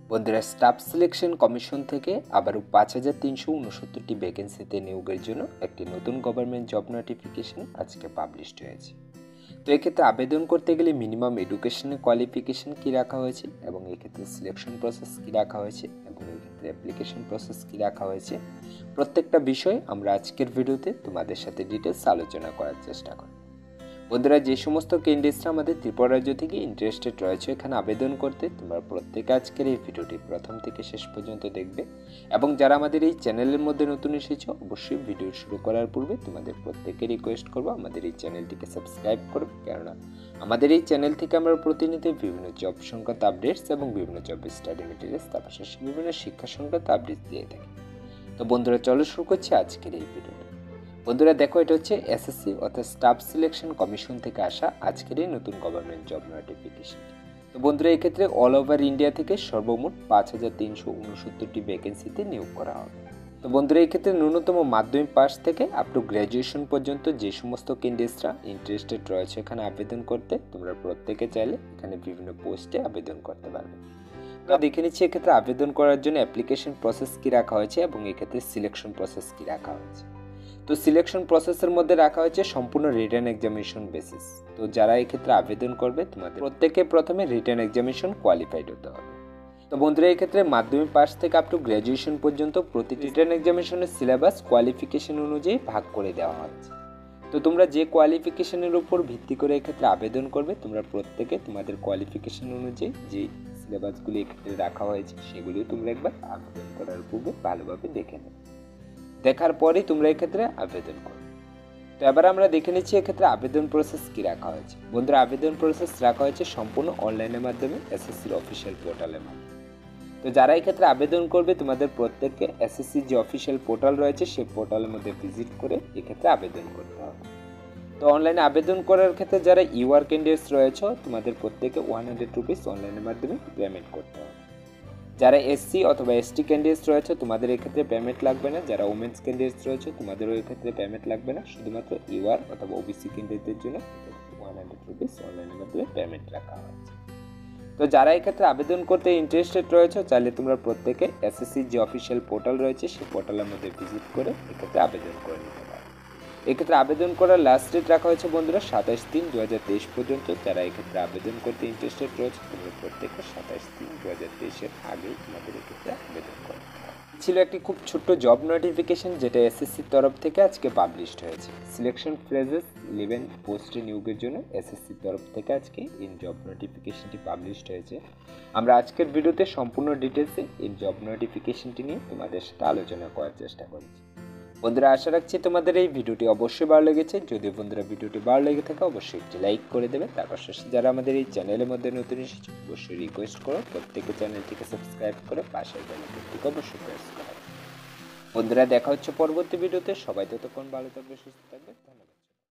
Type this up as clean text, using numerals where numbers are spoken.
বন্ধুরা, staff selection commission থেকে আবারও ৫,৩৬৯টি ভ্যাকেন্সিতে নিয়োগের জন্য একটি নতুন গভর্নমেন্ট জব নোটিফিকেশন আজকে পাবলিশড হয়েছে। তো এক্ষেত্রে আবেদন করতে গেলে মিনিমাম এডুকেশনের কোয়ালিফিকেশন কী রাখা হয়েছে এবং এক্ষেত্রে সিলেকশন প্রসেস কী রাখা হয়েছে এবং এক্ষেত্রে অ্যাপ্লিকেশন প্রসেস কী রাখা হয়েছে, প্রত্যেকটা বিষয় আমরা আজকের ভিডিওতে তোমাদের সাথে ডিটেলস আলোচনা করার চেষ্টা করব। বন্ধুরা, যে সমস্ত ক্যান্ডিডেটসরা আমাদের ত্রিপুরা রাজ্য থেকে ইন্টারেস্টেড রয়েছে এখানে আবেদন করতে, তোমরা প্রত্যেকে আজকের এই ভিডিওটি প্রথম থেকে শেষ পর্যন্ত দেখবে এবং যারা আমাদের এই চ্যানেলের মধ্যে নতুন এসেছো অবশ্যই ভিডিও শুরু করার পূর্বে তোমাদের প্রত্যেককে রিকোয়েস্ট করবো আমাদের এই চ্যানেলটিকে সাবস্ক্রাইব করবে, কেননা আমাদের এই চ্যানেল থেকে আমরা প্রতিনিয়ত বিভিন্ন জব সংক্রান্ত আপডেটস এবং বিভিন্ন জব স্টাডি মেটেরিয়ালস তার পাশাপাশি বিভিন্ন শিক্ষা সংক্রান্ত আপডেটস দিয়ে থাকি। তো বন্ধুরা, চলো শুরু করছি আজকের এই ভিডিওটি। বন্ধুরা দেখো, এটা হচ্ছে এসএসসি অর্থাৎ স্টাফ সিলেকশন কমিশন থেকে আসা আজকের এই নতুন গভর্নমেন্ট জব নোটিফিকেশন। তো বন্ধুরা, এক্ষেত্রে অল ওভার ইন্ডিয়া থেকে সর্বমোট ৫,৩৬৯টি ভ্যাকেন্সিতে নিয়োগ করা হবে। তো বন্ধুরা, এক্ষেত্রে ন্যূনতম মাধ্যমিক পাস থেকে আপ টু গ্র্যাজুয়েশন পর্যন্ত যে সমস্ত ক্যান্ডিডেটসরা ইন্টারেস্টেড রয়েছে এখানে আবেদন করতে, তোমরা প্রত্যেকে চাইলে এখানে বিভিন্ন পোস্টে আবেদন করতে পারবে। আমরা দেখে নিচ্ছি এক্ষেত্রে আবেদন করার জন্য অ্যাপ্লিকেশন প্রসেস কী রাখা হয়েছে এবং এক্ষেত্রে সিলেকশন প্রসেস কী রাখা হয়েছে। তো সিলেকশন প্রসেসের মধ্যে রাখা হয়েছে সম্পূর্ণ রিটেন এক্সামিনেশন বেসিস। তো যারা এক্ষেত্রে আবেদন করবে তোমাদের প্রত্যেকে প্রথমে রিটেন এক্সামিনেশন কোয়ালিফাইড হতে হবে। তো বন্ধুরা, এক্ষেত্রে মাধ্যমিক পাস থেকে আপ টু গ্র্যাজুয়েশন পর্যন্ত প্রতিটি রিটেন এক্সামিনেশনের সিলেবাস কোয়ালিফিকেশন অনুযায়ী ভাগ করে দেওয়া হচ্ছে। তো তোমরা যে কোয়ালিফিকেশনের উপর ভিত্তি করে এক্ষেত্রে আবেদন করবে, তোমরা প্রত্যেকে তোমাদের কোয়ালিফিকেশন অনুযায়ী যে সিলেবাসগুলি এক্ষেত্রে রাখা হয়েছে সেগুলিও তোমরা একবার আবেদন করার পূর্বে ভালোভাবে দেখে নেবে, দেখার পরেই তোমরা এক্ষেত্রে আবেদন করো। তো এবার আমরা দেখে নিচ্ছি এক্ষেত্রে আবেদন প্রসেস কী রাখা হয়েছে। বন্ধুরা, আবেদন প্রসেস রাখা হয়েছে সম্পূর্ণ অনলাইনের মাধ্যমে এসএসসির অফিসিয়াল পোর্টালের মাধ্যমে। তো যারা এক্ষেত্রে আবেদন করবে তোমাদের প্রত্যেককে এসএসসির যে অফিসিয়াল পোর্টাল রয়েছে সেই পোর্টালের মধ্যে ভিজিট করে এক্ষেত্রে আবেদন করতে হবে। তো অনলাইনে আবেদন করার ক্ষেত্রে যারা ইউআর ক্যান্ডিডেটস রয়েছে তোমাদের প্রত্যেকে 100 রুপিস অনলাইনের মাধ্যমে পেমেন্ট করতে হবে। যারা এসসি অথবা এসটি ক্যান্ডিডেটস রয়েছে তোমাদের এক্ষেত্রে পেমেন্ট লাগবে না। যারা ওমেন্স ক্যান্ডিডেটস রয়েছে তোমাদেরও এক্ষেত্রে পেমেন্ট লাগবে না। শুধুমাত্র ইউআর অথবা ওবিসি ক্যান্ডিডেটদের জন্য 100 রুপিস অনলাইনের মাধ্যমে পেমেন্ট রাখা হয়েছে। তো যারা এক্ষেত্রে আবেদন করতে ইন্টারেস্টেড রয়েছে চাইলে তোমরা প্রত্যেকে এসএসসির যে অফিসিয়াল পোর্টাল রয়েছে সেই পোর্টালের মধ্যে ভিজিট করে এক্ষেত্রে আবেদন করে নিতে পারো। এক্ষেত্রে আবেদন করার লাস্ট ডেট রাখা হয়েছে বন্ধুরা 27/3/2023 পর্যন্ত। যারা এক্ষেত্রে আবেদন করতে ইন্টারেস্টেড রয়েছে তোমরা প্রত্যেকে 27/3/2023 আগেই তোমাদের এক্ষেত্রে আবেদন করো। ছিল একটি খুব ছোট্ট জব নোটিফিকেশন যেটা এসএসসির তরফ থেকে আজকে পাবলিশড হয়েছে। সিলেকশন ফেজেস 11 পোস্টে নিয়োগের জন্য এসএসসির তরফ থেকে আজকে এই জব নোটিফিকেশনটি পাবলিশড হয়েছে। আমরা আজকের ভিডিওতে সম্পূর্ণ ডিটেলসে এই জব নোটিফিকেশনটি নিয়ে তোমাদের সাথে আলোচনা করার চেষ্টা করেছি। বন্ধুরা, আশা রাখছি তোমাদের এই ভিডিওটি অবশ্যই ভালো লেগেছে। যদি বন্ধুরা ভিডিওটি ভালো লেগে থাকে অবশ্যই একটি লাইক করে দেবে। তার পাশাপাশি যারা আমাদের এই চ্যানেলের মধ্যে নতুন এসেছে অবশ্যই রিকোয়েস্ট করো প্রত্যেকে চ্যানেলটিকে সাবস্ক্রাইব করে পাশের বেল আইকনটিকে অবশ্যই প্রেস করো। বন্ধুরা, দেখা হচ্ছে পরবর্তী ভিডিওতে। সবাই ততক্ষণ ভালো থাকবে, সুস্থ থাকবে। ধন্যবাদ।